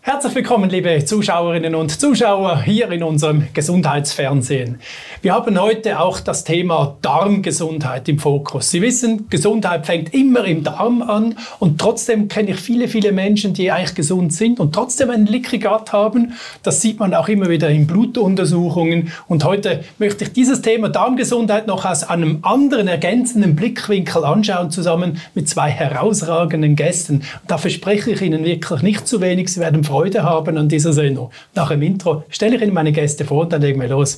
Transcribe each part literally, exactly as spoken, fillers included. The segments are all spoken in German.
Herzlich willkommen, liebe Zuschauerinnen und Zuschauer, hier in unserem Gesundheitsfernsehen. Wir haben heute auch das Thema Darmgesundheit im Fokus. Sie wissen, Gesundheit fängt immer im Darm an und trotzdem kenne ich viele, viele Menschen, die eigentlich gesund sind und trotzdem einen Leaky Gut haben. Das sieht man auch immer wieder in Blutuntersuchungen. Und heute möchte ich dieses Thema Darmgesundheit noch aus einem anderen, ergänzenden Blickwinkel anschauen, zusammen mit zwei herausragenden Gästen. Und da verspreche ich Ihnen wirklich nicht zu wenig. Sie werden Freude haben an dieser Sendung. Nach dem Intro stelle ich Ihnen meine Gäste vor und dann legen wir los.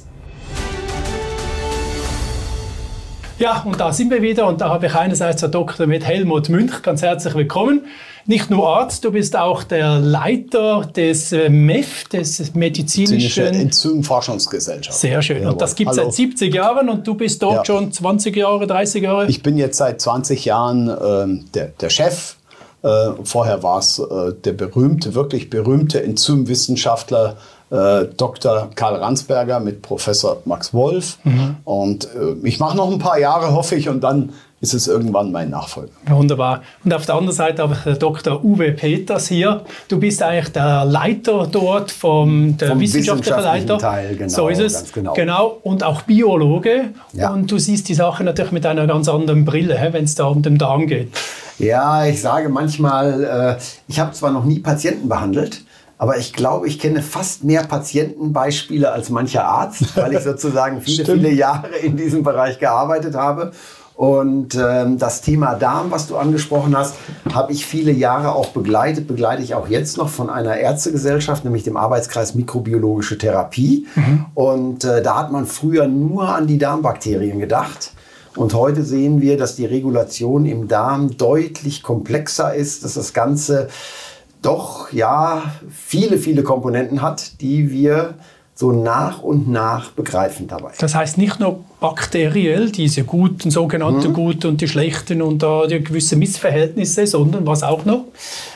Ja, und da sind wir wieder und da habe ich einerseits Herr Doktor mit Helmut Münch, ganz herzlich willkommen. Nicht nur Arzt, du bist auch der Leiter des M E F, des medizinischen Enzymforschungsgesellschaft. Sehr schön. Jawohl. Und das gibt es seit siebzig Jahren und du bist dort ja. schon zwanzig Jahre, dreißig Jahre? Ich bin jetzt seit zwanzig Jahren äh, der, der Chef. Äh, vorher war es äh, der berühmte, wirklich berühmte Enzymwissenschaftler äh, Doktor Karl Ransberger mit Professor Max Wolf. Mhm. Und äh, ich mache noch ein paar Jahre, hoffe ich, und dann ist es irgendwann mein Nachfolger. Wunderbar. Und auf der anderen Seite habe ich den Doktor Uwe Peters hier. Du bist eigentlich der Leiter dort, vom, der vom wissenschaftliche Leiter. Teil, genau, so ist es. Ganz genau. genau. Und auch Biologe. Ja. Und du siehst die Sache natürlich mit einer ganz anderen Brille, wenn es da um den Darm geht. Ja, ich sage manchmal, äh, ich habe zwar noch nie Patienten behandelt, aber ich glaube, ich kenne fast mehr Patientenbeispiele als mancher Arzt, weil ich sozusagen viele, viele Jahre in diesem Bereich gearbeitet habe. Und ähm, das Thema Darm, was du angesprochen hast, habe ich viele Jahre auch begleitet, begleite ich auch jetzt noch von einer Ärztegesellschaft, nämlich dem Arbeitskreis Mikrobiologische Therapie. Mhm. Und äh, da hat man früher nur an die Darmbakterien gedacht. Und heute sehen wir, dass die Regulation im Darm deutlich komplexer ist, dass das Ganze doch ja viele, viele Komponenten hat, die wir so nach und nach begreifen dabei. Das heißt nicht nur bakteriell, diese guten, sogenannten mhm. guten und die schlechten und da die gewisse Missverhältnisse, sondern was auch noch?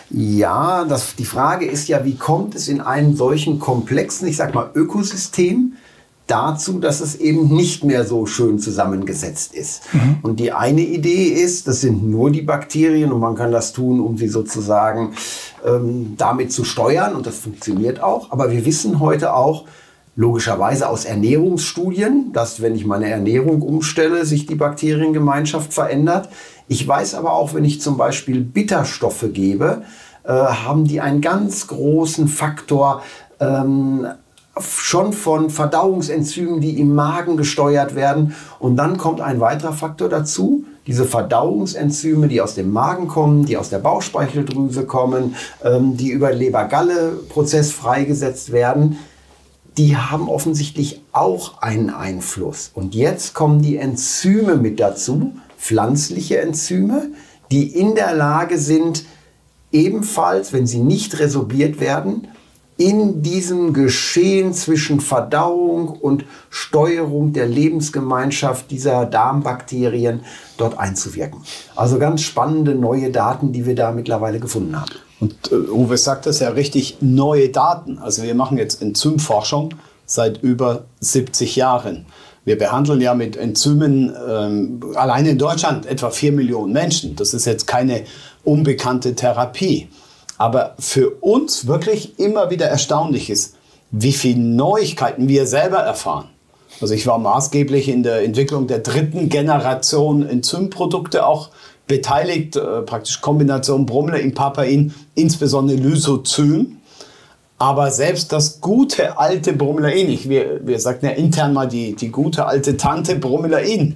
Ja, das, die Frage ist ja, wie kommt es in einem solchen komplexen, ich sag mal, Ökosystem dazu, dass es eben nicht mehr so schön zusammengesetzt ist. Mhm. Und die eine Idee ist, das sind nur die Bakterien und man kann das tun, um sie sozusagen ähm, damit zu steuern und das funktioniert auch. Aber wir wissen heute auch, logischerweise aus Ernährungsstudien, dass wenn ich meine Ernährung umstelle, sich die Bakteriengemeinschaft verändert. Ich weiß aber auch, wenn ich zum Beispiel Bitterstoffe gebe, äh, haben die einen ganz großen Faktor, ähm, schon von Verdauungsenzymen, die im Magen gesteuert werden. Und dann kommt ein weiterer Faktor dazu. Diese Verdauungsenzyme, die aus dem Magen kommen, die aus der Bauchspeicheldrüse kommen, ähm, die über den Leber-Galle-Prozess freigesetzt werden, die haben offensichtlich auch einen Einfluss. Und jetzt kommen die Enzyme mit dazu, pflanzliche Enzyme, die in der Lage sind, ebenfalls, wenn sie nicht resorbiert werden, in diesem Geschehen zwischen Verdauung und Steuerung der Lebensgemeinschaft dieser Darmbakterien dort einzuwirken. Also ganz spannende neue Daten, die wir da mittlerweile gefunden haben. Und äh, Uwe sagt das ja richtig, neue Daten. Also wir machen jetzt Enzymforschung seit über siebzig Jahren. Wir behandeln ja mit Enzymen ähm, allein in Deutschland etwa vier Millionen Menschen. Das ist jetzt keine unbekannte Therapie. Aber für uns wirklich immer wieder erstaunlich ist, wie viele Neuigkeiten wir selber erfahren. Also ich war maßgeblich in der Entwicklung der dritten Generation Enzymprodukte auch beteiligt, äh, praktisch Kombination Bromelain, Papain, insbesondere Lysozym. Aber selbst das gute alte Bromelain, ich, wir, wir sagten ja intern mal die, die gute alte Tante Bromelain,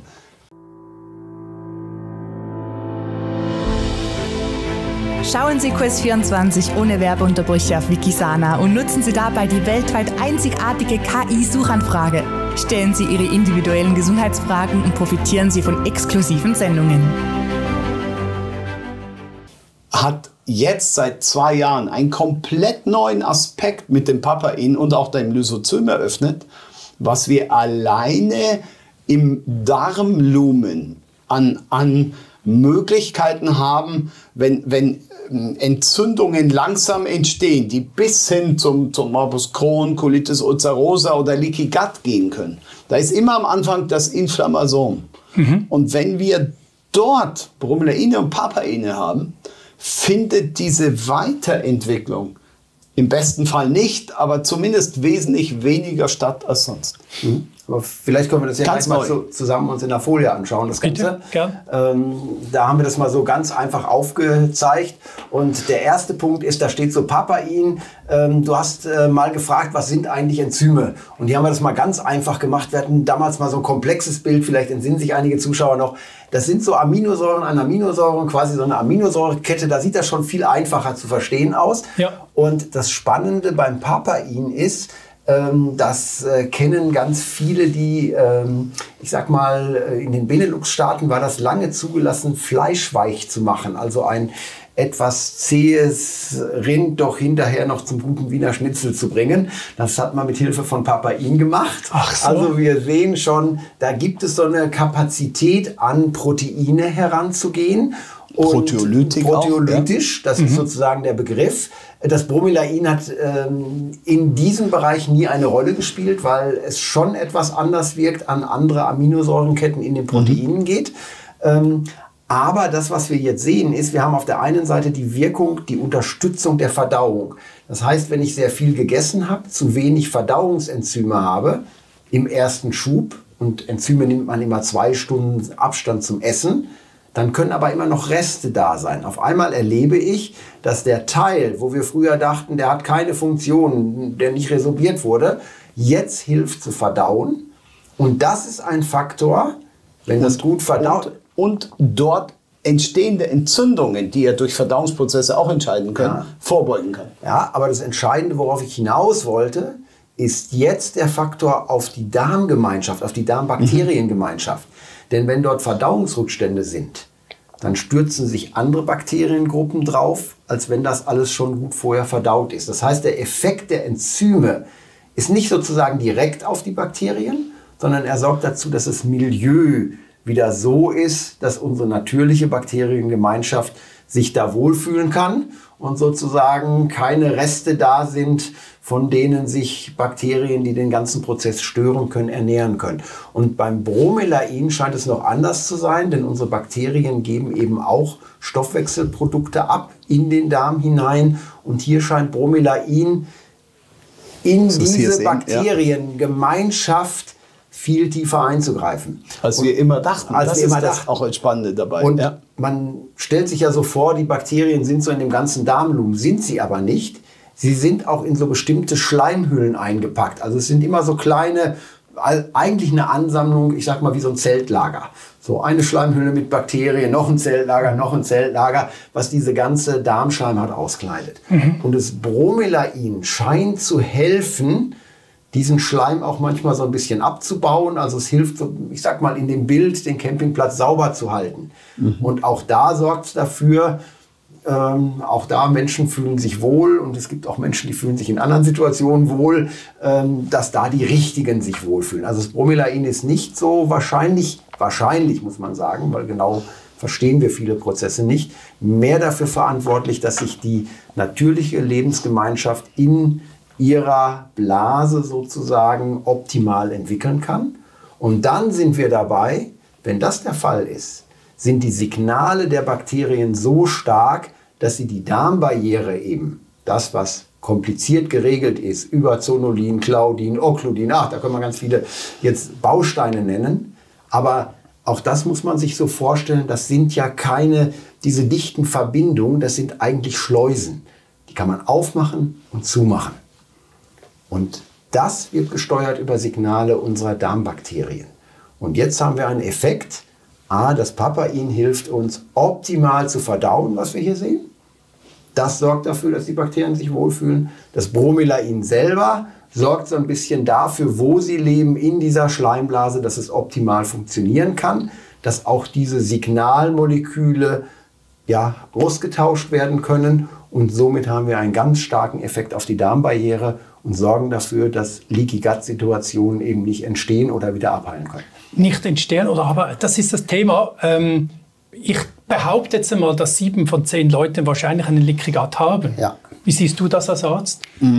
schauen Sie Quiz vierundzwanzig ohne Werbeunterbrüche auf Wikisana und nutzen Sie dabei die weltweit einzigartige K I-Suchanfrage. Stellen Sie Ihre individuellen Gesundheitsfragen und profitieren Sie von exklusiven Sendungen. Hat jetzt seit zwei Jahren einen komplett neuen Aspekt mit dem Papain und auch dem Lysozym eröffnet, was wir alleine im Darmlumen an, an Möglichkeiten haben, wenn, wenn Entzündungen langsam entstehen, die bis hin zum, zum Morbus Crohn, Colitis ulcerosa oder Leaky Gut gehen können. Da ist immer am Anfang das Inflammasom. Mhm. Und wenn wir dort Bromelaine und Papaine haben, findet diese Weiterentwicklung Im besten Fall nicht, aber zumindest wesentlich weniger statt als sonst. Mhm. Aber vielleicht können wir das ja ganz gleich mal so zusammen uns in der Folie anschauen, das Ganze. Bitte, ähm, da haben wir das mal so ganz einfach aufgezeigt. Und der erste Punkt ist, da steht so Papain. Ähm, du hast äh, mal gefragt, was sind eigentlich Enzyme? Und hier haben wir das mal ganz einfach gemacht. Wir hatten damals mal so ein komplexes Bild, vielleicht entsinnen sich einige Zuschauer noch. Das sind so Aminosäuren an Aminosäuren, quasi so eine Aminosäurekette. Da sieht das schon viel einfacher zu verstehen aus. Ja. Und das Spannende beim Papain ist, das äh, kennen ganz viele, die, ähm, ich sag mal, in den Benelux-Staaten war das lange zugelassen, fleischweich zu machen. Also ein etwas zähes Rind doch hinterher noch zum guten Wiener Schnitzel zu bringen. Das hat man mit Hilfe von Papain gemacht. Ach so. Also wir sehen schon, da gibt es so eine Kapazität, an Proteine heranzugehen. Und Proteolytik Proteolytisch, auch, ja. Das mhm. ist sozusagen der Begriff. Das Bromelain hat ähm, in diesem Bereich nie eine Rolle gespielt, weil es schon etwas anders wirkt, an andere Aminosäurenketten in den Proteinen mhm. geht. Ähm, aber das, was wir jetzt sehen, ist, wir haben auf der einen Seite die Wirkung, die Unterstützung der Verdauung. Das heißt, wenn ich sehr viel gegessen habe, zu wenig Verdauungsenzyme habe im ersten Schub, und Enzyme nimmt man immer zwei Stunden Abstand zum Essen, dann können aber immer noch Reste da sein. Auf einmal erlebe ich, dass der Teil, wo wir früher dachten, der hat keine Funktion, der nicht resorbiert wurde, jetzt hilft zu verdauen. Und das ist ein Faktor, wenn das gut verdaut. Und, und dort entstehende Entzündungen, die er durch Verdauungsprozesse auch entscheiden können, ja. vorbeugen kann. Ja, aber das Entscheidende, worauf ich hinaus wollte, ist jetzt der Faktor auf die Darmgemeinschaft, auf die Darmbakteriengemeinschaft. Denn wenn dort Verdauungsrückstände sind, dann stürzen sich andere Bakteriengruppen drauf, als wenn das alles schon gut vorher verdaut ist. Das heißt, der Effekt der Enzyme ist nicht sozusagen direkt auf die Bakterien, sondern er sorgt dazu, dass das Milieu wieder so ist, dass unsere natürliche Bakteriengemeinschaft sich da wohlfühlen kann und sozusagen keine Reste da sind, von denen sich Bakterien, die den ganzen Prozess stören können, ernähren können. Und beim Bromelain scheint es noch anders zu sein, denn unsere Bakterien geben eben auch Stoffwechselprodukte ab in den Darm hinein. Und hier scheint Bromelain in diese Bakteriengemeinschaft viel tiefer einzugreifen. Als wir immer dachten. Als das wir ist immer das dachten. auch als Spannende dabei. Und ja. man stellt sich ja so vor, die Bakterien sind so in dem ganzen Darmlumen, sind sie aber nicht. Sie sind auch in so bestimmte Schleimhüllen eingepackt. Also es sind immer so kleine, eigentlich eine Ansammlung, ich sag mal wie so ein Zeltlager. So eine Schleimhülle mit Bakterien, noch ein Zeltlager, noch ein Zeltlager, was diese ganze Darmschleimhaut auskleidet. Mhm. Und das Bromelain scheint zu helfen, diesen Schleim auch manchmal so ein bisschen abzubauen. Also es hilft, so, ich sag mal, in dem Bild den Campingplatz sauber zu halten. Mhm. Und auch da sorgt es dafür, ähm, auch da Menschen fühlen sich wohl und es gibt auch Menschen, die fühlen sich in anderen Situationen wohl, ähm, dass da die Richtigen sich wohlfühlen. Also das Bromelain ist nicht so wahrscheinlich, wahrscheinlich muss man sagen, weil genau verstehen wir viele Prozesse nicht, mehr dafür verantwortlich, dass sich die natürliche Lebensgemeinschaft in ihrer Blase sozusagen optimal entwickeln kann. Und dann sind wir dabei, wenn das der Fall ist, sind die Signale der Bakterien so stark, dass sie die Darmbarriere eben, das was kompliziert geregelt ist, über Zonulin, Claudin, Occludin, ach, da können wir ganz viele jetzt Bausteine nennen, aber auch das muss man sich so vorstellen, das sind ja keine, diese dichten Verbindungen, das sind eigentlich Schleusen. Die kann man aufmachen und zumachen. Und das wird gesteuert über Signale unserer Darmbakterien. Und jetzt haben wir einen Effekt. A, das Papain hilft uns optimal zu verdauen, was wir hier sehen. Das sorgt dafür, dass die Bakterien sich wohlfühlen. Das Bromelain selber sorgt so ein bisschen dafür, wo sie leben in dieser Schleimblase, dass es optimal funktionieren kann, dass auch diese Signalmoleküle ja, ausgetauscht werden können. Und somit haben wir einen ganz starken Effekt auf die Darmbarriere und sorgen dafür, dass Leaky-Gut-Situationen eben nicht entstehen oder wieder abheilen können. Nicht entstehen, oder aber das ist das Thema. Ähm, ich behaupte jetzt einmal, dass sieben von zehn Leuten wahrscheinlich einen Leaky Gut haben. Ja. Wie siehst du das als Arzt?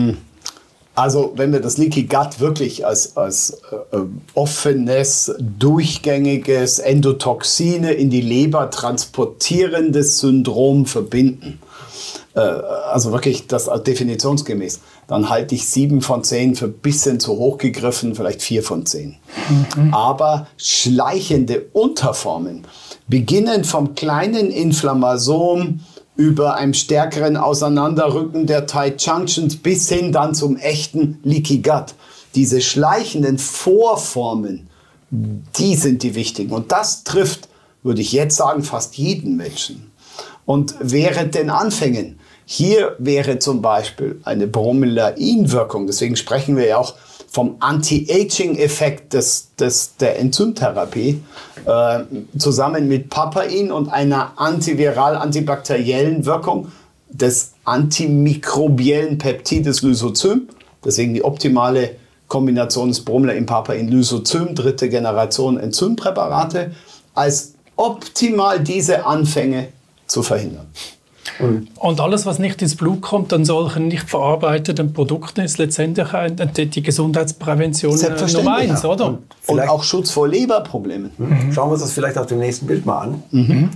Also wenn wir das Leaky Gut wirklich als, als äh, offenes, durchgängiges, Endotoxine in die Leber transportierendes Syndrom verbinden, äh, also wirklich das definitionsgemäß, dann halte ich sieben von zehn für ein bisschen zu hoch gegriffen, vielleicht vier von zehn. Mhm. Aber schleichende Unterformen, beginnend vom kleinen Inflammasom über einem stärkeren Auseinanderrücken der Tight Junctions bis hin dann zum echten Leaky Gut. Diese schleichenden Vorformen, die sind die wichtigen. Und das trifft, würde ich jetzt sagen, fast jeden Menschen. Und während den Anfängen, hier wäre zum Beispiel eine Bromelain-Wirkung, deswegen sprechen wir ja auch vom Anti-Aging-Effekt des, des, der Enzymtherapie, äh, zusammen mit Papain und einer antiviral-antibakteriellen Wirkung des antimikrobiellen Peptides Lysozym, deswegen die optimale Kombination des Bromelain, Papain, Lysozym, dritte Generation Enzympräparate, als optimal diese Anfänge zu verhindern. Und, und alles, was nicht ins Blut kommt, an solchen nicht verarbeiteten Produkten, ist letztendlich die Gesundheitsprävention Nummer eins, oder? Und, und auch Schutz vor Leberproblemen. Mhm. Schauen wir uns das vielleicht auf dem nächsten Bild mal an. Mhm.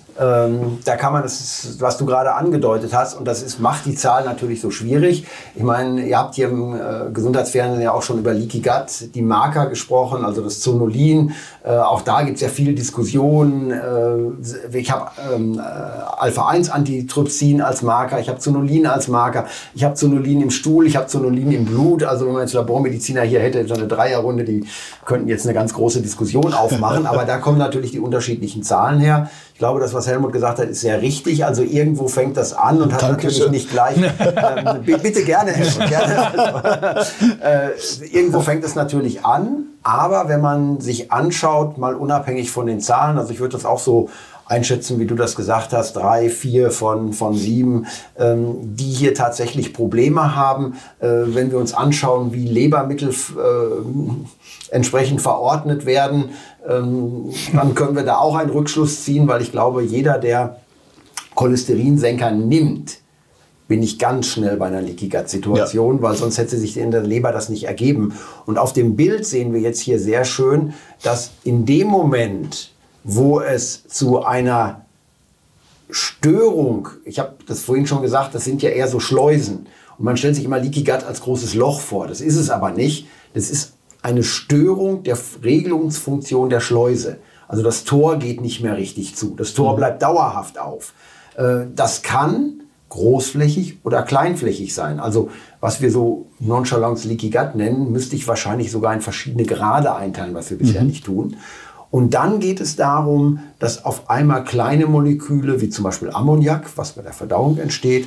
Ähm, da kann man das, was du gerade angedeutet hast, und das ist, macht die Zahl natürlich so schwierig. Ich meine, ihr habt hier im äh, Gesundheitsfernsehen ja auch schon über Leaky Gut, die Marker gesprochen, also das Zonulin. Äh, auch da gibt es ja viele Diskussionen. Äh, ich habe ähm, äh, Alpha eins Antitrypsin als Marker, ich habe Zonulin als Marker, ich habe Zonulin im Stuhl, ich habe Zonulin im Blut. Also wenn man jetzt Labormediziner hier hätte, so eine Dreierrunde, die könnten jetzt eine ganz große Diskussion aufmachen. Aber da kommen natürlich die unterschiedlichen Zahlen her. Ich glaube, das, was Helmut gesagt hat, ist sehr richtig. Also irgendwo fängt das an und hat Dankeschön. Natürlich nicht gleich... Ähm, bitte gerne, Helmut. Gerne. äh, irgendwo fängt es natürlich an. Aber wenn man sich anschaut, mal unabhängig von den Zahlen, also ich würde das auch so einschätzen, wie du das gesagt hast, drei, vier von, von sieben, ähm, die hier tatsächlich Probleme haben. Äh, wenn wir uns anschauen, wie Lebermittel äh, entsprechend verordnet werden, ähm, dann können wir da auch einen Rückschluss ziehen, weil ich glaube, jeder, der Cholesterinsenker nimmt, bin ich ganz schnell bei einer Leaky Gut Situation, ja. Weil sonst hätte sich in der Leber das nicht ergeben. Und auf dem Bild sehen wir jetzt hier sehr schön, dass in dem Moment, wo es zu einer Störung, ich habe das vorhin schon gesagt, das sind ja eher so Schleusen. Und man stellt sich immer Leaky Gut als großes Loch vor. Das ist es aber nicht. Das ist eine Störung der Regelungsfunktion der Schleuse. Also das Tor geht nicht mehr richtig zu. Das Tor bleibt dauerhaft auf. Das kann großflächig oder kleinflächig sein. Also was wir so Nonchalance Leaky Gut nennen, müsste ich wahrscheinlich sogar in verschiedene Grade einteilen, was wir bisher mhm. nicht tun. Und dann geht es darum, dass auf einmal kleine Moleküle, wie zum Beispiel Ammoniak, was bei der Verdauung entsteht,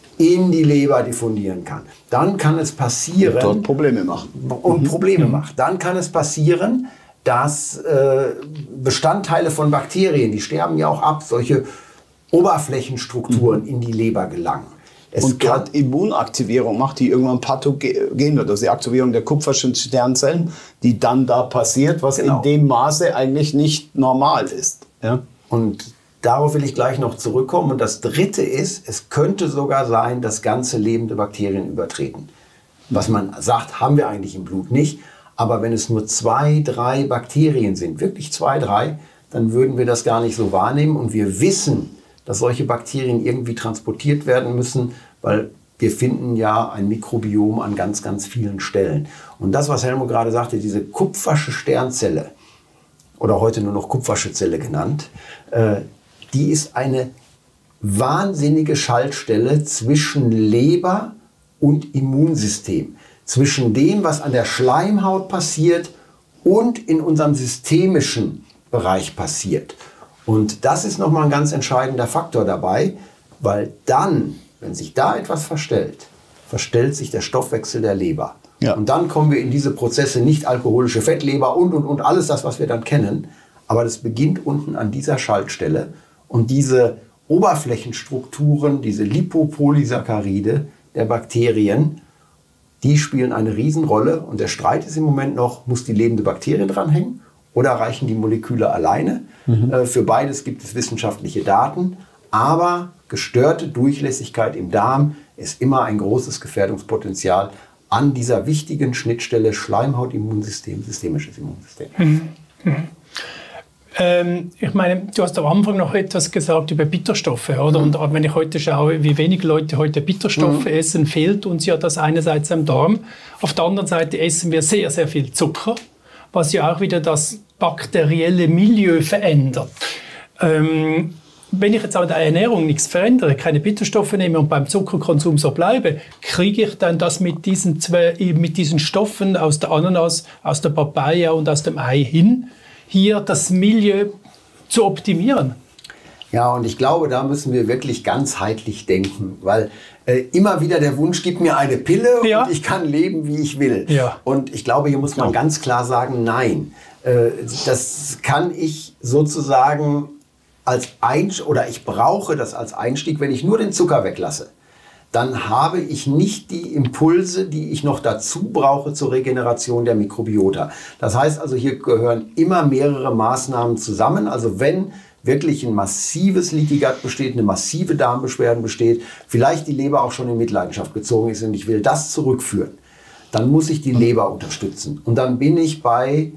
in die Leber diffundieren kann. Dann kann es passieren... Und dort Probleme macht. Und Probleme mhm. macht. Dann kann es passieren, dass äh, Bestandteile von Bakterien, die sterben ja auch ab, solche Oberflächenstrukturen mhm. in die Leber gelangen. Es und gerade Immunaktivierung macht die irgendwann pathogen wird. Also die Aktivierung der kupferschen Sternzellen, die dann da passiert, was genau. in dem Maße eigentlich nicht normal ist. Ja? Und darauf will ich gleich noch zurückkommen. Und das Dritte ist, es könnte sogar sein, dass ganze lebende Bakterien übertreten. Was man sagt, haben wir eigentlich im Blut nicht. Aber wenn es nur zwei, drei Bakterien sind, wirklich zwei, drei, dann würden wir das gar nicht so wahrnehmen. Und wir wissen, dass solche Bakterien irgendwie transportiert werden müssen, weil wir finden ja ein Mikrobiom an ganz, ganz vielen Stellen. Und das, was Helmut gerade sagte, diese kupfersche Sternzelle, oder heute nur noch kupfersche Zelle genannt, äh, die ist eine wahnsinnige Schaltstelle zwischen Leber und Immunsystem. Zwischen dem, was an der Schleimhaut passiert und in unserem systemischen Bereich passiert. Und das ist nochmal ein ganz entscheidender Faktor dabei, weil dann, wenn sich da etwas verstellt, verstellt sich der Stoffwechsel der Leber. Ja. Und dann kommen wir in diese Prozesse, nicht alkoholische Fettleber und, und, und, alles das, was wir dann kennen. Aber das beginnt unten an dieser Schaltstelle. Und diese Oberflächenstrukturen, diese Lipopolysaccharide der Bakterien, die spielen eine Riesenrolle. Und der Streit ist im Moment noch, muss die lebende Bakterie dranhängen? Oder reichen die Moleküle alleine? Mhm. Äh, für beides gibt es wissenschaftliche Daten. Aber gestörte Durchlässigkeit im Darm ist immer ein großes Gefährdungspotenzial an dieser wichtigen Schnittstelle Schleimhaut-Immunsystem, systemisches Immunsystem. Mhm. Mhm. Ähm, ich meine, du hast am Anfang noch etwas gesagt über Bitterstoffe, oder? Mhm. Und wenn ich heute schaue, wie wenige Leute heute Bitterstoffe mhm. essen, fehlt uns ja das einerseits am Darm. Auf der anderen Seite essen wir sehr, sehr viel Zucker, was ja auch wieder das bakterielle Milieu verändert. Ähm, wenn ich jetzt an der Ernährung nichts verändere, keine Bitterstoffe nehme und beim Zuckerkonsum so bleibe, kriege ich dann das mit diesen, zwei, mit diesen Stoffen aus der Ananas, aus der Papaya und aus dem Ei hin, hier das Milieu zu optimieren? Ja, und ich glaube, da müssen wir wirklich ganzheitlich denken, weil äh, immer wieder der Wunsch, gib mir eine Pille ja. und ich kann leben, wie ich will. Ja. Und ich glaube, hier muss man ganz klar sagen, nein, äh, das kann ich sozusagen als Einstieg, oder ich brauche das als Einstieg, wenn ich nur den Zucker weglasse. Dann habe ich nicht die Impulse, die ich noch dazu brauche zur Regeneration der Mikrobiota. Das heißt also, hier gehören immer mehrere Maßnahmen zusammen. Also wenn wirklich ein massives Leaky Gut besteht, eine massive Darmbeschwerden besteht, vielleicht die Leber auch schon in Mitleidenschaft gezogen ist und ich will das zurückführen, dann muss ich die Leber unterstützen. Und dann bin ich bei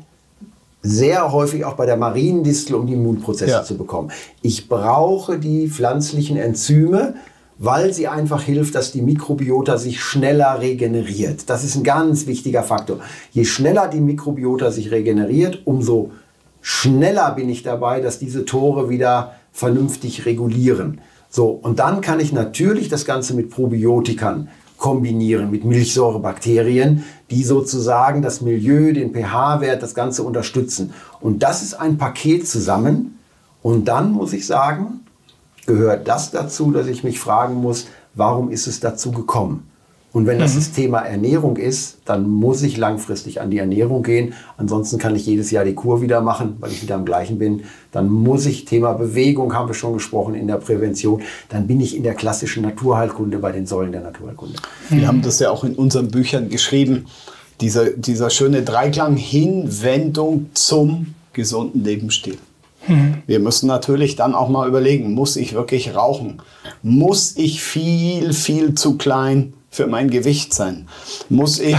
sehr häufig auch bei der Mariendistel, um die Immunprozesse ja. zu bekommen. Ich brauche die pflanzlichen Enzyme, weil sie einfach hilft, dass die Mikrobiota sich schneller regeneriert. Das ist ein ganz wichtiger Faktor. Je schneller die Mikrobiota sich regeneriert, umso schneller bin ich dabei, dass diese Tore wieder vernünftig regulieren. So, und dann kann ich natürlich das Ganze mit Probiotikern kombinieren, mit Milchsäurebakterien, die sozusagen das Milieu, den pH-Wert, das Ganze unterstützen. Und das ist ein Paket zusammen. Und dann muss ich sagen, gehört das dazu, dass ich mich fragen muss, warum ist es dazu gekommen? Und wenn das mhm. das Thema Ernährung ist, dann muss ich langfristig an die Ernährung gehen. Ansonsten kann ich jedes Jahr die Kur wieder machen, weil ich wieder am gleichen bin. Dann muss ich, Thema Bewegung haben wir schon gesprochen, in der Prävention. Dann bin ich in der klassischen Naturheilkunde bei den Säulen der Naturheilkunde. Wir mhm. haben das ja auch in unseren Büchern geschrieben. Dieser, dieser schöne Dreiklang Hinwendung zum gesunden Lebensstil. Wir müssen natürlich dann auch mal überlegen, muss ich wirklich rauchen? Muss ich viel, viel zu klein für mein Gewicht sein? Muss ich,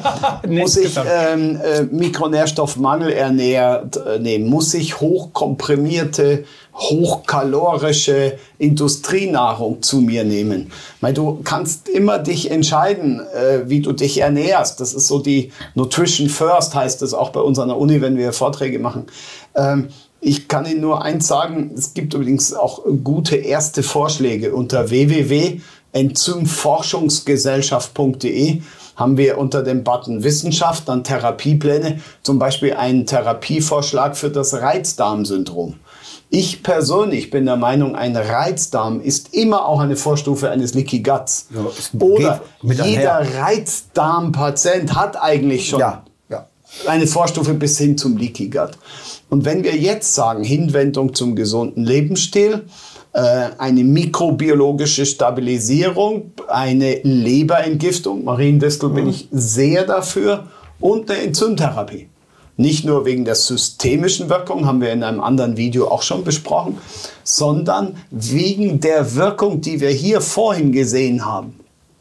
muss ich ähm, äh, Mikronährstoffmangel ernährt äh, nehmen? Muss ich hochkomprimierte, hochkalorische Industrienahrung zu mir nehmen? Weil du kannst immer dich entscheiden, äh, wie du dich ernährst. Das ist so die Nutrition First, heißt es auch bei uns an der Uni, wenn wir Vorträge machen. Ähm, Ich kann Ihnen nur eins sagen, es gibt übrigens auch gute erste Vorschläge. Unter w w w punkt enzymforschungsgesellschaft punkt de haben wir unter dem Button Wissenschaft dann Therapiepläne, zum Beispiel einen Therapievorschlag für das Reizdarmsyndrom. Ich persönlich bin der Meinung, ein Reizdarm ist immer auch eine Vorstufe eines Leaky Guts. Ja, Oder jeder Reizdarmpatient hat eigentlich schon ja, ja. eine Vorstufe bis hin zum Leaky Gut. Und wenn wir jetzt sagen, Hinwendung zum gesunden Lebensstil, äh, eine mikrobiologische Stabilisierung, eine Leberentgiftung, Mariendistel bin ich sehr dafür, und eine Enzymtherapie. Nicht nur wegen der systemischen Wirkung, haben wir in einem anderen Video auch schon besprochen, sondern wegen der Wirkung, die wir hier vorhin gesehen haben.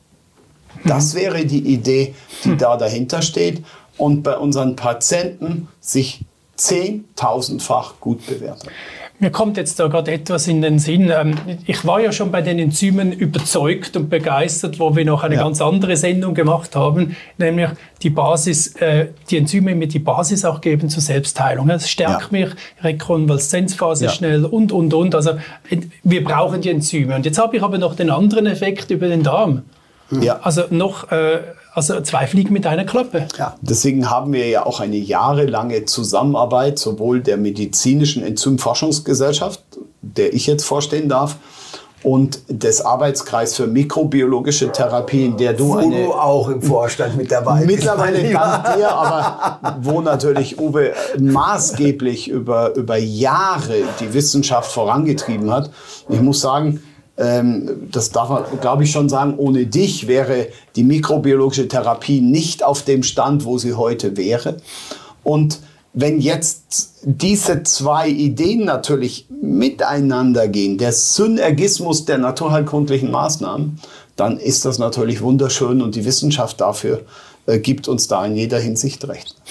Das wäre die Idee, die da dahinter steht und bei unseren Patienten sich zehntausendfach gut bewertet. Mir kommt jetzt da gerade etwas in den Sinn. Ich war ja schon bei den Enzymen überzeugt und begeistert, wo wir noch eine ja. ganz andere Sendung gemacht haben, nämlich die Basis, die Enzyme mir die Basis auch geben zur Selbstheilung. Es stärkt ja. mich, Rekonvaleszenzphase ja. schnell und, und, und. Also wir brauchen die Enzyme. Und jetzt habe ich aber noch den anderen Effekt über den Darm. Ja. Also noch äh, also zwei Fliegen mit einer Klappe. Ja. Deswegen haben wir ja auch eine jahrelange Zusammenarbeit sowohl der medizinischen Enzymforschungsgesellschaft, der ich jetzt vorstehen darf, und des Arbeitskreises für mikrobiologische Therapie, in der du wo eine, du auch im Vorstand mit dabei bist. Mittlerweile ganz dir, aber wo natürlich Uwe maßgeblich über, über Jahre die Wissenschaft vorangetrieben hat. Ich muss sagen, das darf man, glaube ich, schon sagen, ohne dich wäre die mikrobiologische Therapie nicht auf dem Stand, wo sie heute wäre. Und wenn jetzt diese zwei Ideen natürlich miteinander gehen, der Synergismus der naturheilkundlichen Maßnahmen, dann ist das natürlich wunderschön und die Wissenschaft dafür äh, gibt uns da in jeder Hinsicht recht.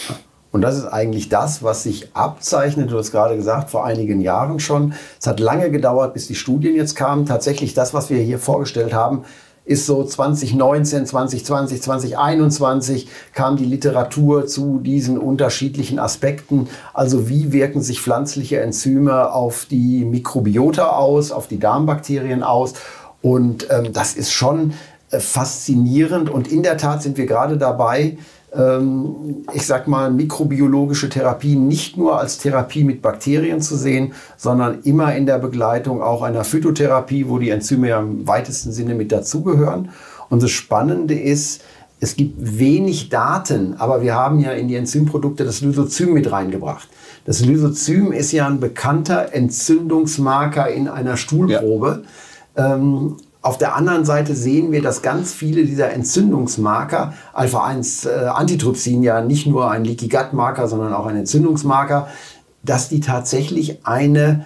Und das ist eigentlich das, was sich abzeichnet, du hast gerade gesagt, vor einigen Jahren schon. Es hat lange gedauert, bis die Studien jetzt kamen. Tatsächlich das, was wir hier vorgestellt haben, ist so zwanzig neunzehn, zwanzig zwanzig, zwanzig einundzwanzig kam die Literatur zu diesen unterschiedlichen Aspekten. Also wie wirken sich pflanzliche Enzyme auf die Mikrobiota aus, auf die Darmbakterien aus. Und ähm, das ist schon äh, faszinierend. Und in der Tat sind wir gerade dabei, ich sag mal, mikrobiologische Therapie nicht nur als Therapie mit Bakterien zu sehen, sondern immer in der Begleitung auch einer Phytotherapie, wo die Enzyme ja im weitesten Sinne mit dazugehören. Und das Spannende ist, es gibt wenig Daten, aber wir haben ja in die Enzymprodukte das Lysozym mit reingebracht. Das Lysozym ist ja ein bekannter Entzündungsmarker in einer Stuhlprobe. Ja. Ähm, Auf der anderen Seite sehen wir, dass ganz viele dieser Entzündungsmarker, Alpha eins äh, Antitrypsin ja nicht nur ein Leaky Gut Marker, sondern auch ein Entzündungsmarker, dass die tatsächlich eine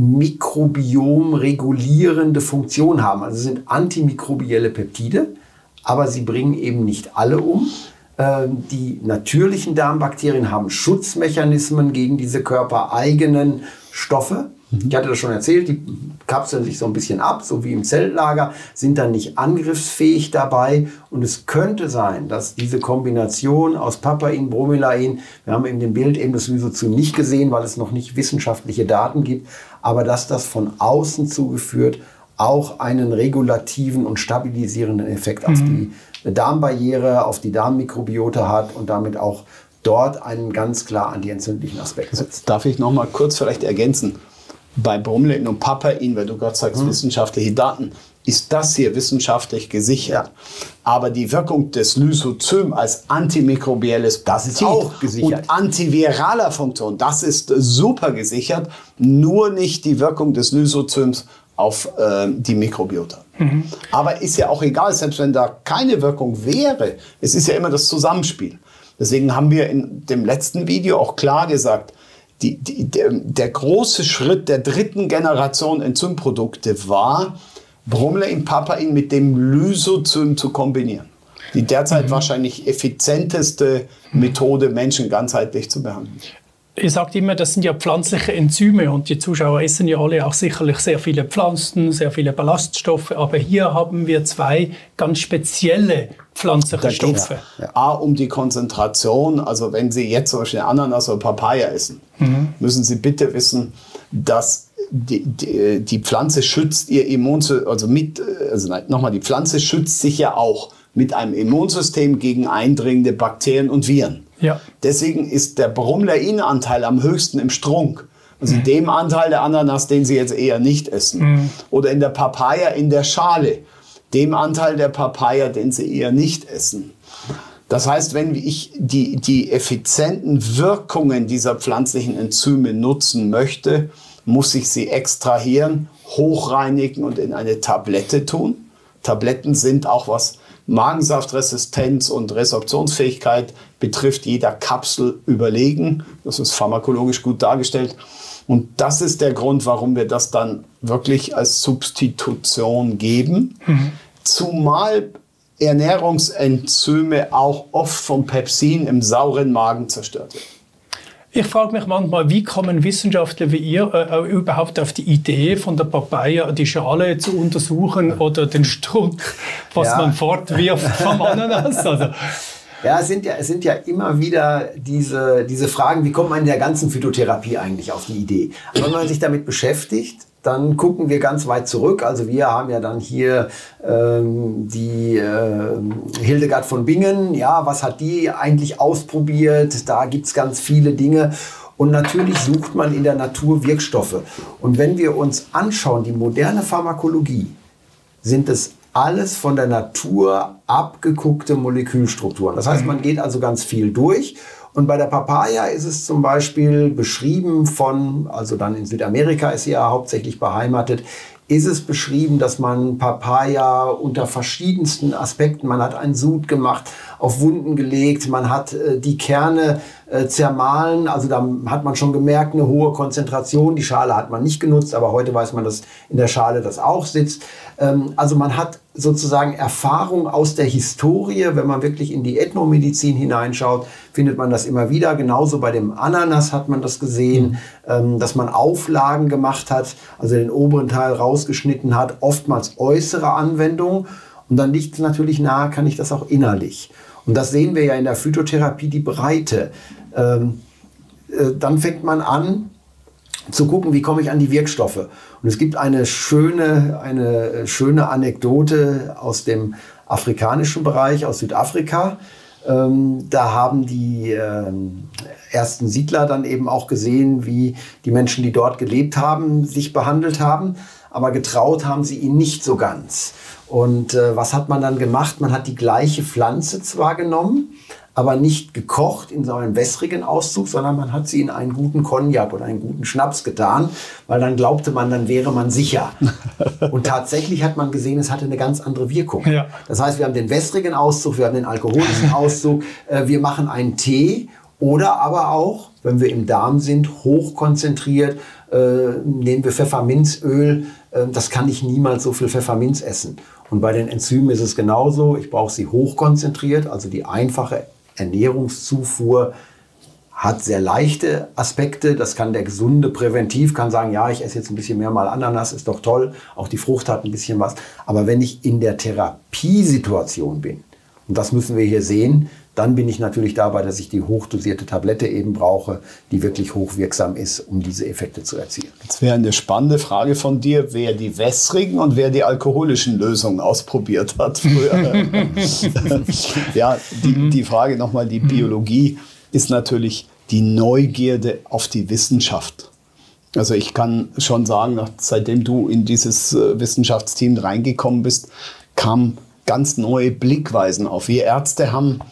mikrobiomregulierende Funktion haben. Also sind antimikrobielle Peptide, aber sie bringen eben nicht alle um. Ähm, die natürlichen Darmbakterien haben Schutzmechanismen gegen diese körpereigenen Stoffe. Ich hatte das schon erzählt, die kapseln sich so ein bisschen ab, so wie im Zelllager, sind dann nicht angriffsfähig dabei. Und es könnte sein, dass diese Kombination aus Papain, Bromelain, wir haben in dem Bild eben das Lysozym nicht gesehen, weil es noch nicht wissenschaftliche Daten gibt, aber dass das von außen zugeführt auch einen regulativen und stabilisierenden Effekt mhm. auf die Darmbarriere, auf die Darmmikrobiota hat und damit auch dort einen ganz klar antientzündlichen Aspekt setzt. Darf ich noch mal kurz vielleicht ergänzen? Bei Bromelain und Papain, weil du gerade sagst, mhm. wissenschaftliche Daten, ist das hier wissenschaftlich gesichert. Ja. Aber die Wirkung des Lysozym als antimikrobielles das ist auch gesichert. Und antiviraler Funktion, das ist super gesichert, nur nicht die Wirkung des Lysozyms auf äh, die Mikrobiota. Mhm. Aber ist ja auch egal, selbst wenn da keine Wirkung wäre, es ist ja immer das Zusammenspiel. Deswegen haben wir in dem letzten Video auch klar gesagt, Die, die, der, der große Schritt der dritten Generation Enzymprodukte war, Bromelain, Papain mit dem Lysozym zu kombinieren. Die derzeit mhm. wahrscheinlich effizienteste Methode, Menschen ganzheitlich zu behandeln. Ihr sagt immer, das sind ja pflanzliche Enzyme und die Zuschauer essen ja alle auch sicherlich sehr viele Pflanzen, sehr viele Ballaststoffe, aber hier haben wir zwei ganz spezielle pflanzliche da Stoffe. Ja, ja. A, um die Konzentration, also wenn Sie jetzt zum Beispiel Ananas oder Papaya essen, mhm. müssen Sie bitte wissen, dass die, die, die Pflanze schützt ihr Immunsystem, also mit, also nein, nochmal, die Pflanze schützt sich ja auch mit einem Immunsystem gegen eindringende Bakterien und Viren. Ja. Deswegen ist der Bromelain-Anteil am höchsten im Strunk. Also mhm. dem Anteil der Ananas, den Sie jetzt eher nicht essen. Mhm. Oder in der Papaya in der Schale. Dem Anteil der Papaya, den Sie eher nicht essen. Das heißt, wenn ich die, die effizienten Wirkungen dieser pflanzlichen Enzyme nutzen möchte, muss ich sie extrahieren, hochreinigen und in eine Tablette tun. Tabletten sind auch, was Magensaftresistenz und Resorptionsfähigkeit betrifft, jeder Kapsel überlegen. Das ist pharmakologisch gut dargestellt. Und das ist der Grund, warum wir das dann wirklich als Substitution geben. Mhm. Zumal Ernährungsenzyme auch oft vom Pepsin im sauren Magen zerstört werden. Ich frage mich manchmal, wie kommen Wissenschaftler wie ihr äh, überhaupt auf die Idee, von der Papaya die Schale zu untersuchen oder den Strunk, was ja. man fortwirft vom Ananas? Also. Ja, es sind ja, es sind ja immer wieder diese, diese Fragen, wie kommt man in der ganzen Phytotherapie eigentlich auf die Idee? Aber wenn man sich damit beschäftigt, dann gucken wir ganz weit zurück. Also wir haben ja dann hier ähm, die äh, Hildegard von Bingen. Ja, was hat die eigentlich ausprobiert? Da gibt es ganz viele Dinge. Und natürlich sucht man in der Natur Wirkstoffe. Und wenn wir uns anschauen, die moderne Pharmakologie, sind es alles von der Natur abgeguckte Molekülstrukturen. Das heißt, man geht also ganz viel durch. Und bei der Papaya ist es zum Beispiel beschrieben von, also dann in Südamerika ist sie ja hauptsächlich beheimatet, ist es beschrieben, dass man Papaya unter verschiedensten Aspekten, man hat einen Sud gemacht auf Wunden gelegt, man hat äh, die Kerne äh, zermahlen, also da hat man schon gemerkt, eine hohe Konzentration. Die Schale hat man nicht genutzt, aber heute weiß man, dass in der Schale das auch sitzt. Ähm, also man hat sozusagen Erfahrung aus der Historie. Wenn man wirklich in die Ethnomedizin hineinschaut, findet man das immer wieder. Genauso bei dem Ananas hat man das gesehen, ähm, dass man Auflagen gemacht hat, also den oberen Teil rausgeschnitten hat, oftmals äußere Anwendungen. Und dann liegt es natürlich nahe, kann ich das auch innerlich. Und das sehen wir ja in der Phytotherapie, die Breite. Ähm, äh, dann fängt man an zu gucken, wie komme ich an die Wirkstoffe. Und es gibt eine schöne, eine schöne Anekdote aus dem afrikanischen Bereich, aus Südafrika. Ähm, da haben die ähm, ersten Siedler dann eben auch gesehen, wie die Menschen, die dort gelebt haben, sich behandelt haben. Aber getraut haben sie ihn nicht so ganz. Und äh, was hat man dann gemacht? Man hat die gleiche Pflanze zwar genommen, aber nicht gekocht in so einem wässrigen Auszug, sondern man hat sie in einen guten Cognac oder einen guten Schnaps getan, weil dann glaubte man, dann wäre man sicher. Und tatsächlich hat man gesehen, es hatte eine ganz andere Wirkung. Ja. Das heißt, wir haben den wässrigen Auszug, wir haben den alkoholischen Auszug, äh, wir machen einen Tee oder aber auch, wenn wir im Darm sind, hochkonzentriert, äh, nehmen wir Pfefferminzöl. Äh, das kann ich niemals so viel Pfefferminz essen. Und bei den Enzymen ist es genauso. Ich brauche sie hochkonzentriert, also die einfache Ernährungszufuhr hat sehr leichte Aspekte. Das kann der gesunde präventiv, kann sagen, ja, ich esse jetzt ein bisschen mehr mal Ananas, ist doch toll. Auch die Frucht hat ein bisschen was. Aber wenn ich in der Therapiesituation bin, und das müssen wir hier sehen, dann bin ich natürlich dabei, dass ich die hochdosierte Tablette eben brauche, die wirklich hochwirksam ist, um diese Effekte zu erzielen. Jetzt wäre eine spannende Frage von dir, wer die wässrigen und wer die alkoholischen Lösungen ausprobiert hat früher. Ja, die, die Frage nochmal, die Biologie ist natürlich die Neugierde auf die Wissenschaft. Also ich kann schon sagen, seitdem du in dieses Wissenschaftsteam reingekommen bist, kamen ganz neue Blickweisen auf. Wir Ärzte haben,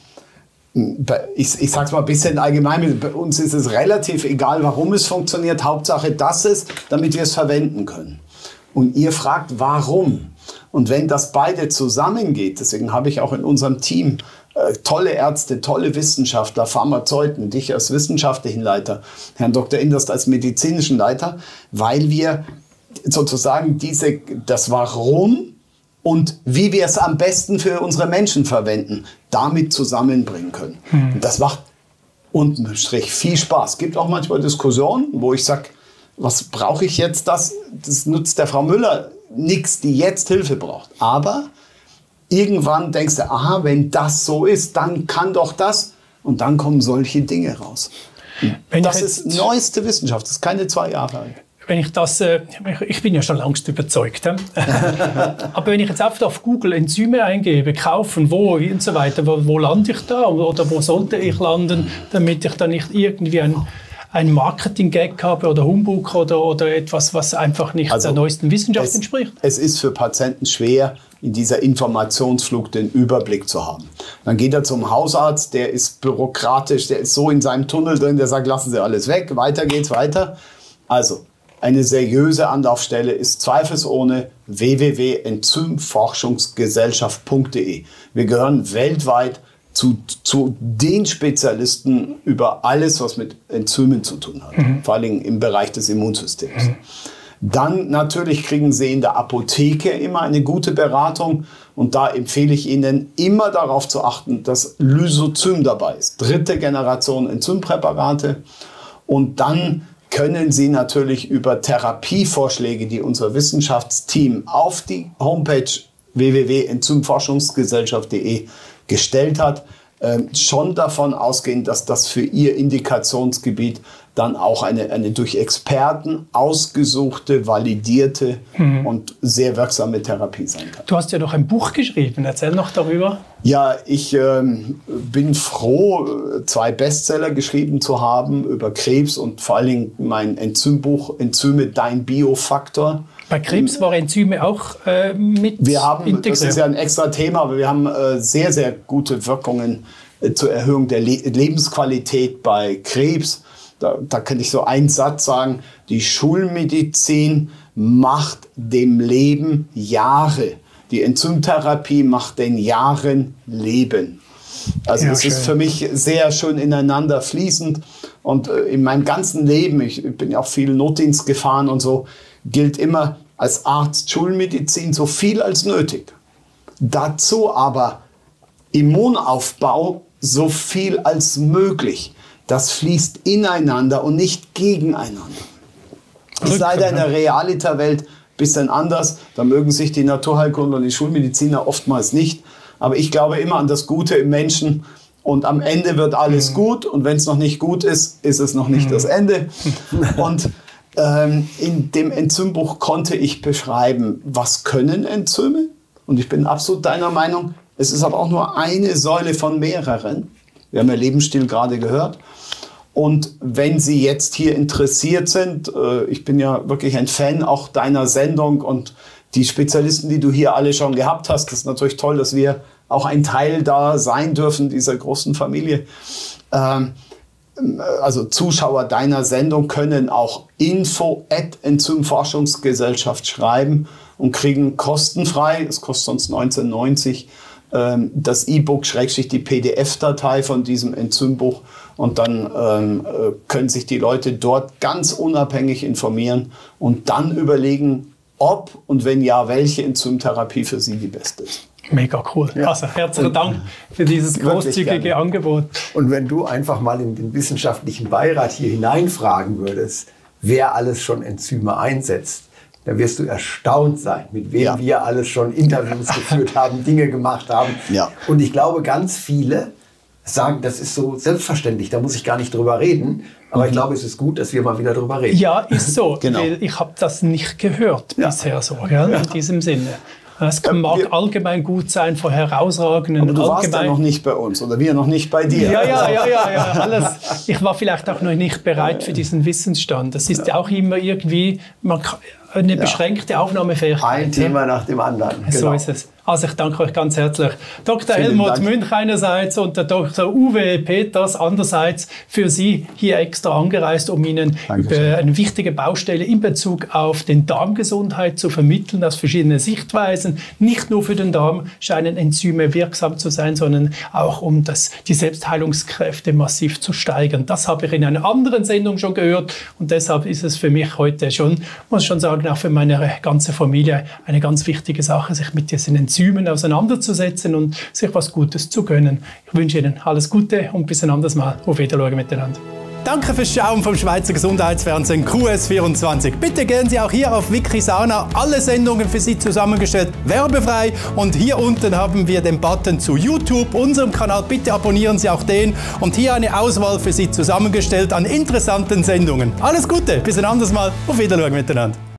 ich, ich sage es mal ein bisschen allgemein, bei uns ist es relativ egal, warum es funktioniert. Hauptsache, dass es, damit wir es verwenden können. Und ihr fragt, warum? Und wenn das beide zusammengeht, deswegen habe ich auch in unserem Team äh, tolle Ärzte, tolle Wissenschaftler, Pharmazeuten, dich als wissenschaftlichen Leiter, Herrn Doktor Inderst als medizinischen Leiter, weil wir sozusagen diese, das Warum und wie wir es am besten für unsere Menschen verwenden, damit zusammenbringen können. Hm. Und das macht unterm Strich viel Spaß. Es gibt auch manchmal Diskussionen, wo ich sage, was brauche ich jetzt das? Das nutzt der Frau Müller nichts, die jetzt Hilfe braucht. Aber irgendwann denkst du, aha, wenn das so ist, dann kann doch das. Und dann kommen solche Dinge raus. Wenn das ist neueste Wissenschaft, das ist keine zwei Jahre alt. Wenn ich das, äh, ich bin ja schon längst überzeugt. Äh? Aber wenn ich jetzt einfach auf Google Enzyme eingebe, kaufen, wo und so weiter, wo, wo lande ich da oder wo sollte ich landen, damit ich dann nicht irgendwie ein, ein Marketing-Gag habe oder Humbug oder, oder etwas, was einfach nicht also der neuesten Wissenschaft es, entspricht? Es ist für Patienten schwer, in dieser Informationsflut den Überblick zu haben. Dann geht er zum Hausarzt, der ist bürokratisch, der ist so in seinem Tunnel drin, der sagt, lassen Sie alles weg, weiter geht's weiter. Also, eine seriöse Anlaufstelle ist zweifelsohne w w w punkt enzymforschungsgesellschaft punkt de. Wir gehören weltweit zu, zu den Spezialisten über alles, was mit Enzymen zu tun hat. Mhm. Vor allem im Bereich des Immunsystems. Mhm. Dann natürlich kriegen Sie in der Apotheke immer eine gute Beratung. Und da empfehle ich Ihnen immer darauf zu achten, dass Lysozym dabei ist. Dritte Generation Enzympräparate. Und dann können Sie natürlich über Therapievorschläge, die unser Wissenschaftsteam auf die Homepage w w w punkt enzymforschungsgesellschaft punkt de gestellt hat, äh, schon davon ausgehen, dass das für Ihr Indikationsgebiet dann auch eine, eine durch Experten ausgesuchte, validierte mhm. und sehr wirksame Therapie sein kann. Du hast ja noch ein Buch geschrieben. Erzähl noch darüber. Ja, ich ähm, bin froh, zwei Bestseller geschrieben zu haben über Krebs und vor allen Dingen mein Enzymbuch Enzyme, dein Biofaktor. Bei Krebs war Enzyme auch äh, mit wir haben, integriert. Das ist ja ein extra Thema, aber wir haben äh, sehr, sehr gute Wirkungen äh, zur Erhöhung der Le Lebensqualität bei Krebs. Da, da kann ich so einen Satz sagen, die Schulmedizin macht dem Leben Jahre. Die Enzymtherapie macht den Jahren Leben. Also Ja, es schön. ist für mich sehr schön ineinander fließend. Und äh, in meinem ganzen Leben, ich bin ja auch viel Notdienst gefahren und so, gilt immer als Arzt Schulmedizin so viel als nötig. Dazu aber Immunaufbau so viel als möglich. Das fließt ineinander und nicht gegeneinander. Das ist leider in der Realita-Welt ein bisschen anders. Da mögen sich die Naturheilkundler und die Schulmediziner oftmals nicht. Aber ich glaube immer an das Gute im Menschen. Und am Ende wird alles mhm. gut. Und wenn es noch nicht gut ist, ist es noch nicht mhm. das Ende. Und ähm, in dem Enzymbuch konnte ich beschreiben, was können Enzyme. Und ich bin absolut deiner Meinung, es ist aber auch nur eine Säule von mehreren. Wir haben ja Lebensstil gerade gehört. Und wenn Sie jetzt hier interessiert sind, äh, ich bin ja wirklich ein Fan auch deiner Sendung und die Spezialisten, die du hier alle schon gehabt hast, das ist natürlich toll, dass wir auch ein Teil da sein dürfen, dieser großen Familie. Ähm, also Zuschauer deiner Sendung können auch info at enzymforschungsgesellschaft schreiben und kriegen kostenfrei, das kostet sonst neunzehn neunzig, ähm, das E-Book schrägstrich die P D F-Datei von diesem Enzymbuch. Und dann ähm, können sich die Leute dort ganz unabhängig informieren und dann überlegen, ob und wenn ja, welche Enzymtherapie für sie die beste ist. Mega cool. Ja. Also herzlichen Dank für dieses großzügige Angebot. Und wenn du einfach mal in den wissenschaftlichen Beirat hier hineinfragen würdest, wer alles schon Enzyme einsetzt, dann wirst du erstaunt sein, mit wem ja. wir alles schon Interviews geführt haben, Dinge gemacht haben. Ja. Und ich glaube, ganz viele sagen, das ist so selbstverständlich, da muss ich gar nicht drüber reden. Aber ich glaube, es ist gut, dass wir mal wieder drüber reden. Ja, ist so. Genau. Weil ich habe das nicht gehört ja. bisher so, gell, in diesem Sinne. Es kann, mag wir, allgemein gut sein vor herausragenden... Aber du allgemein, warst ja noch nicht bei uns oder wir noch nicht bei dir. Ja, ja, ja, ja, ja, alles. Ich war vielleicht auch noch nicht bereit für diesen Wissensstand. Das ist ja auch immer irgendwie man kann, eine beschränkte ja. Aufnahmefähigkeit. Ein Thema ja. nach dem anderen. So genau. ist es. Also ich danke euch ganz herzlich. Doktor Vielen Helmut Dank. Münch einerseits und der Doktor Uwe Peters andererseits für Sie hier extra angereist, um Ihnen über eine wichtige Baustelle in Bezug auf den Darmgesundheit zu vermitteln, aus verschiedenen Sichtweisen. Nicht nur für den Darm scheinen Enzyme wirksam zu sein, sondern auch um das, die Selbstheilungskräfte massiv zu steigern. Das habe ich in einer anderen Sendung schon gehört und deshalb ist es für mich heute schon, muss ich schon sagen, auch für meine ganze Familie eine ganz wichtige Sache, sich mit diesen Enzymen auseinanderzusetzen und sich was Gutes zu gönnen. Ich wünsche Ihnen alles Gute und bis ein anderes Mal. Auf Wiedersehen miteinander. Danke fürs Schauen vom Schweizer Gesundheitsfernsehen Q S vierundzwanzig. Bitte gehen Sie auch hier auf Wikisana. Alle Sendungen für Sie zusammengestellt, werbefrei. Und hier unten haben wir den Button zu YouTube, unserem Kanal. Bitte abonnieren Sie auch den. Und hier eine Auswahl für Sie zusammengestellt an interessanten Sendungen. Alles Gute, bis ein anderes Mal. Auf Wiedersehen miteinander.